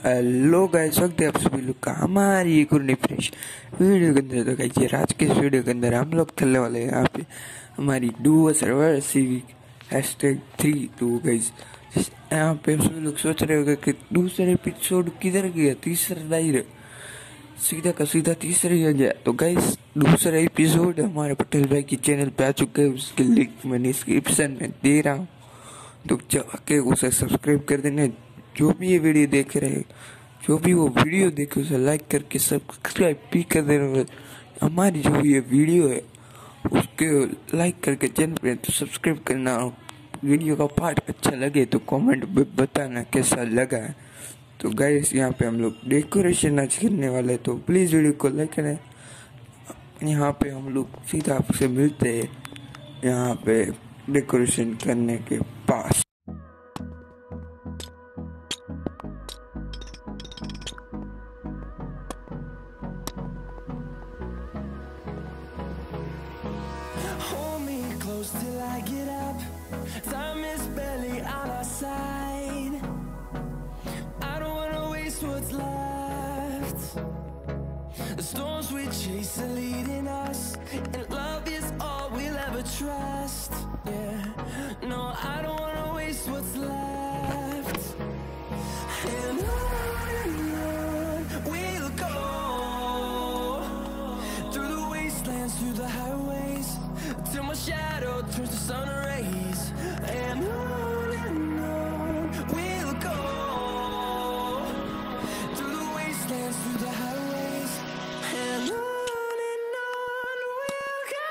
Hello guys, वक्त है आप सभी लोग का हमारी एक और नई फ्रेश वीडियो के अंदर। तो गाइस आज के इस वीडियो के अंदर हम लोग खेलने वाले हैं यहाँ पे हमारी डुओ सर्वर सीवीक #3। तो गाइस यहाँ पे आप सभी लोग सोच रहे होंगे कि दूसरा एपिसोड किधर गया, तीसरा नहीं रहा, सीधा का सीधा तीसरा ही आ गया। तो गाइस दूसरा एपिसोड हमारे पटेल भाई की चैनल पे आ चुका है, उसकी लिंक मैं डिस्क्रिप्शन में दे रहा हूँ, तो जाके उसे सब्सक्राइब कर देना। जो भी ये वीडियो देख रहे हैं, जो भी वो वीडियो देखे उसे लाइक करके सब्सक्राइब भी कर देना। हमारी जो ये वीडियो है उसके लाइक करके चैनल पे तो सब्सक्राइब करना। वीडियो का पार्ट अच्छा लगे तो कमेंट में बताना कैसा लगा है। तो गाइस यहाँ पे हम लोग डेकोरेशन आज करने वाले हैं, तो प्लीज़ वीडियो को लाइक करें। यहाँ पे हम लोग सीधा आपसे मिलते हैं यहाँ पे डेकोरेशन करने के पास। Till I get up, time is barely on our side. I don't wanna waste what's left. The storms we chase are leading us, and love is all we'll ever trust. Yeah, no, I don't wanna waste what's left. And on we'll go, through the wastelands, through the highways, till my shadow turns to sun rays. And on we'll go, through the wastelands, through the highways. And on we'll go.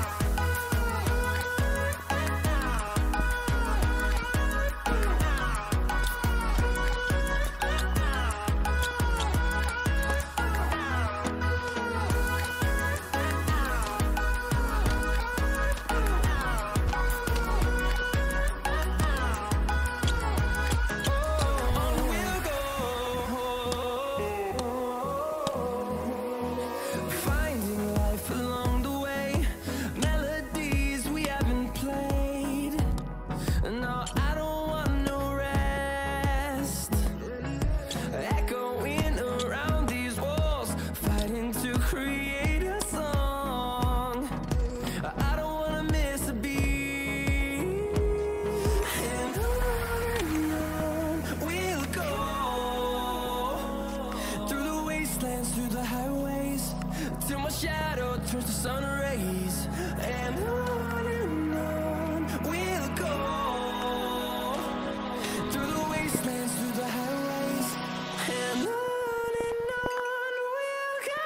Through the highways, till my shadow turns to sun rays. And on we'll go, through the wastelands, through the highways. And on we'll go.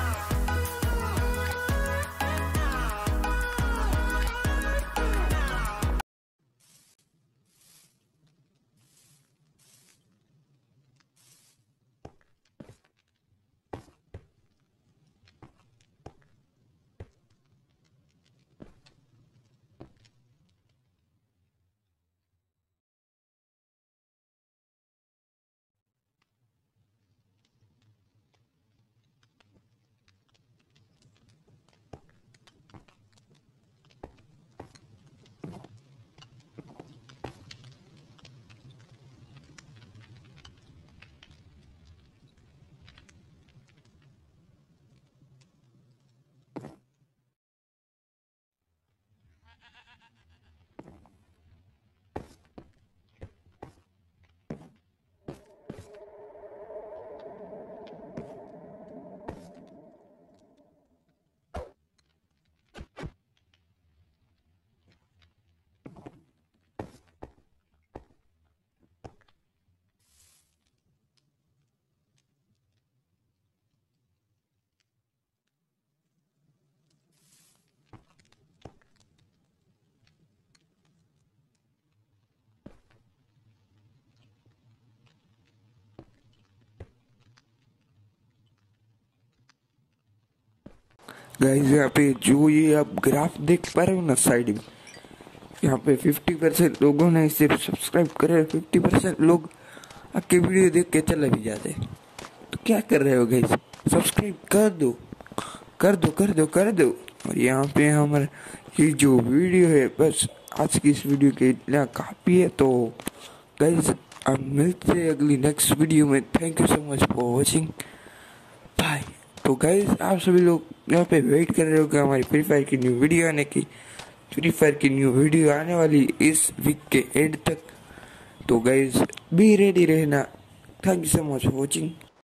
Guys यहाँ पे जो ये आप graph देख पा रहे हो ना साइड में, यहाँ पे 50% लोगों ने इसे सब्सक्राइब करे, 50% लोग आपके वीडियो देख के चले भी जाते। तो क्या कर रहे हो गाइस, सब्सक्राइब कर दो कर दो कर दो कर दो। और यहाँ पे हमारा ये जो वीडियो है, बस आज की इस वीडियो के इतना काफ़ी है। तो गाइस अब मिलते हैं अगली नेक्स्ट वीडियो में। Thank you so much for watching, bye. तो गाइस आप सभी लोग यहाँ पे वेट कर रहे हो कि हमारी फ्री फायर की न्यू वीडियो आने की। फ्री फायर की न्यू वीडियो आने वाली इस वीक के एंड तक, तो गाइस बी रेडी रहना। Thank you so much for watching.